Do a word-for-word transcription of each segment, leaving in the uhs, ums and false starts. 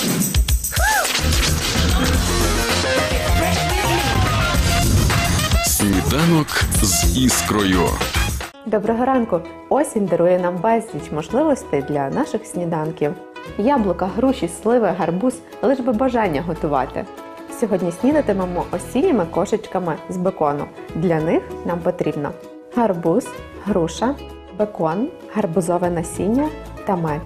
Сніданок з Іскрою. Доброго ранку! Осінь дарує нам безліч можливостей для наших сніданків. Яблука, груші, сливи, гарбуз – лиш би бажання готувати. Сьогодні снідатимемо осінніми кошечками з бекону. Для них нам потрібно гарбуз, груша, бекон, гарбузове насіння та мед.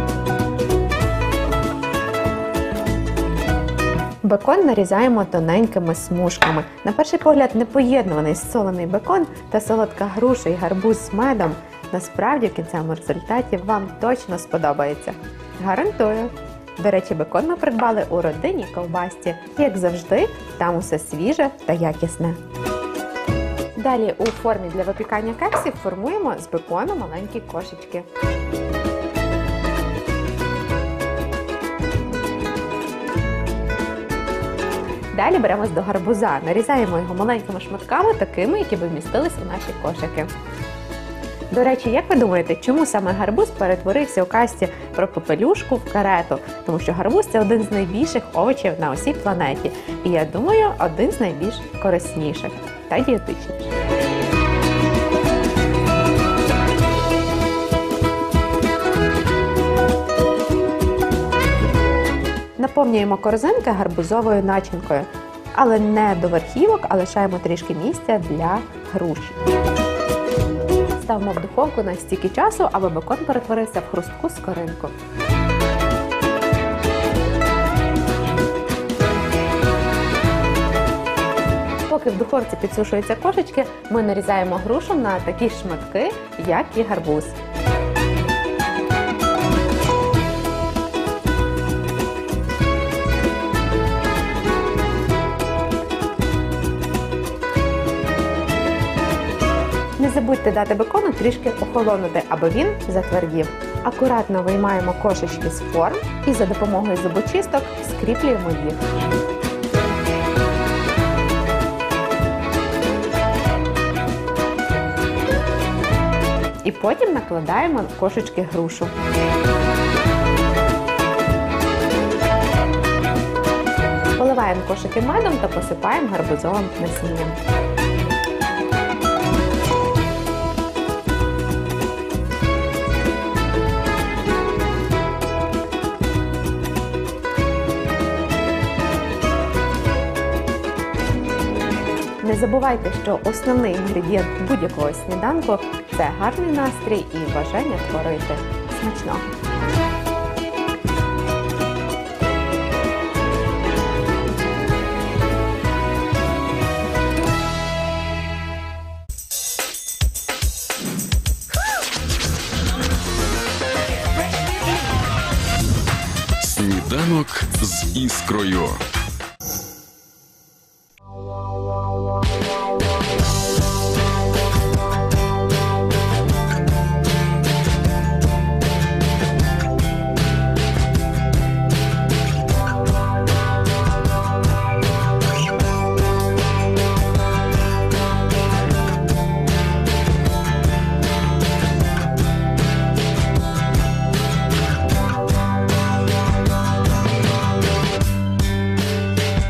Бекон нарізаємо тоненькими смужками. На перший погляд непоєднуваний солений бекон та солодка груша і гарбуз з медом насправді в кінцевому результаті вам точно сподобається. Гарантую! До речі, бекон ми придбали у родинній ковбасці. Як завжди, там усе свіже та якісне. Далі у формі для випікання кексів формуємо з бекону маленькі кошечки. Далі беремось до гарбуза, нарізаємо його маленькими шматками, такими, які б вмістились у наші кошики. До речі, як ви думаєте, чому саме гарбуз перетворився у казці про попелюшку в карету? Тому що гарбуз – це один з найбільших овочів на усій планеті. І я думаю, один з найбільш корисніших та дієтичніших. Наповнюємо корзинки гарбузовою начинкою, але не до верхівок, а лишаємо трішки місця для груші. Ставимо в духовку на стільки часу, аби бекон перетворився в хрустку скоринку. Поки в духовці підсушуються кошечки, ми нарізаємо грушу на такі шматки, як і гарбуз. Не забудьте дати бекону трішки охолонути, аби він затвердів. Акуратно виймаємо кошечки з форм і за допомогою зубочисток скріплюємо їх. І потім накладаємо на кошечки грушу. Поливаємо кошики медом та посипаємо гарбузовим насінням. Не забувайте, що основний інгредієнт будь-якого сніданку – це гарний настрій і бажання творити. Смачного! Сніданок з Іскрою.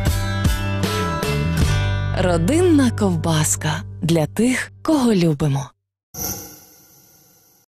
Родинна ковбаска для тих, кого любимо.